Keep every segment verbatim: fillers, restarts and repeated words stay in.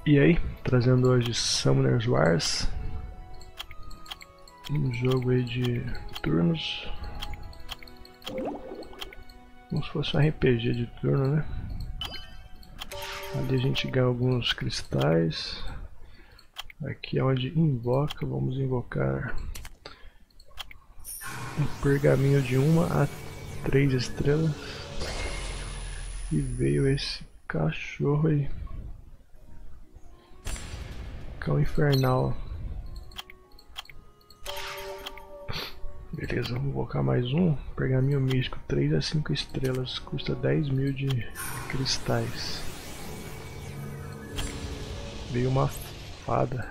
E aí, trazendo hoje Summoner's Wars, um jogo aí de turnos, como se fosse um R P G de turno, né? Ali a gente ganha alguns cristais. Aqui é onde invoca, vamos invocar um pergaminho de uma a três estrelas. E veio esse cachorro aí, cão infernal. Beleza, vamos invocar mais um pergaminho místico, três a cinco estrelas, custa dez mil de cristais. Veio uma fada.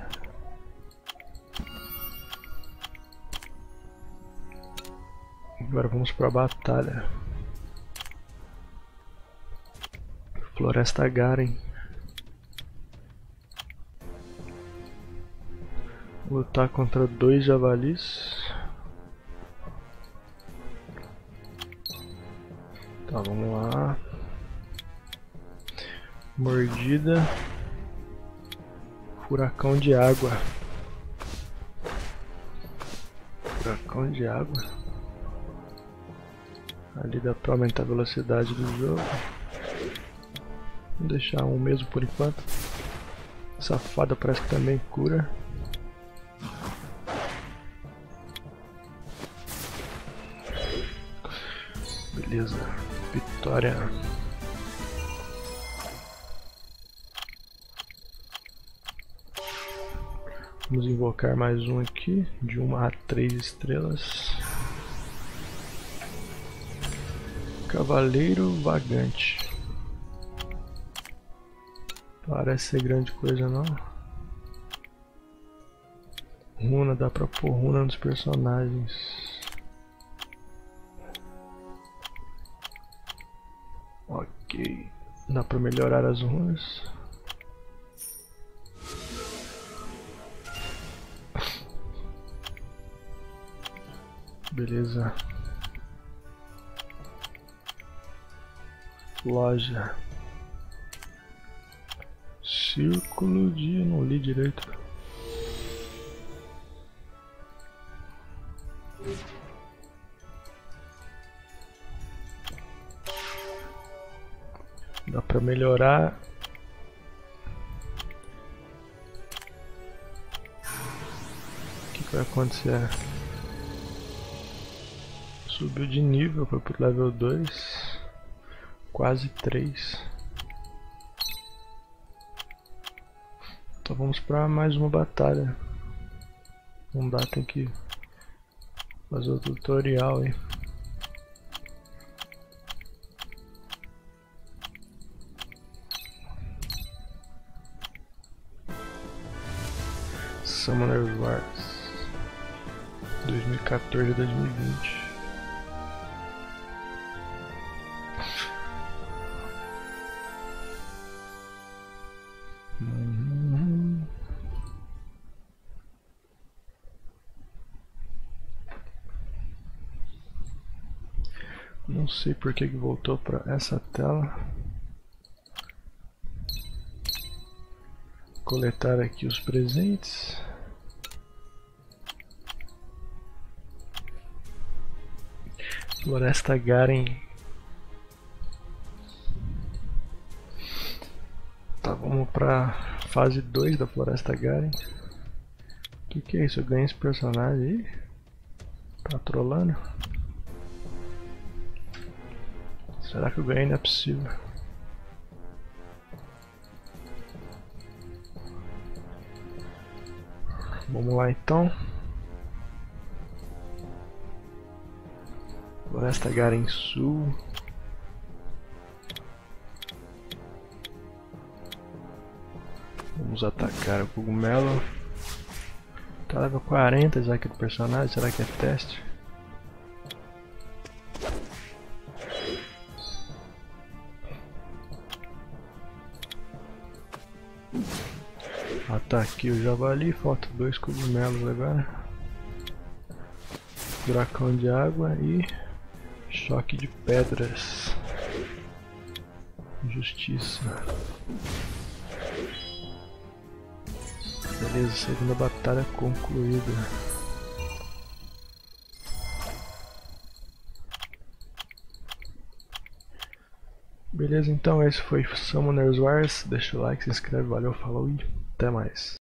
Agora vamos para a batalha. Floresta Garen. Lutar contra dois javalis. Tá, vamos lá. Mordida. Furacão de água. Furacão de água. Ali dá pra aumentar a velocidade do jogo. Vou deixar um mesmo por enquanto. Essa fada parece que também cura. Beleza, vitória. Vamos invocar mais um aqui, de uma a três estrelas. Cavaleiro Vagante. Parece ser grande coisa não. Runa, dá pra pôr runa nos personagens. Ok, dá pra melhorar as runas. Beleza. Loja. Círculo de... não li direito. Dá pra melhorar. O que, que vai acontecer? Subiu de nível, foi pro level dois. Quase três. Então vamos para mais uma batalha. Não dá, tem que fazer o tutorial aí. Summoner's Wars dois mil e quatorze a dois mil e vinte. Uhum. Não sei por que que voltou para essa tela. Coletar aqui os presentes. Floresta Garen. Tá, vamos pra fase dois da Floresta Garen. O que, que é isso? Eu ganhei esse personagem aí? Tá trolando? Será que eu ganhei? Não é possível. Vamos lá então. Floresta Garen Sul. Vamos atacar o cogumelo. Tá level quarenta já aqui do personagem, será que é teste? Ataque o javali, falta dois cogumelos agora. Furacão de água e choque de pedras. Justiça. Beleza, segunda batalha concluída. Beleza, então esse foi Summoners Wars. Deixa o like, se inscreve, valeu, falou e até mais.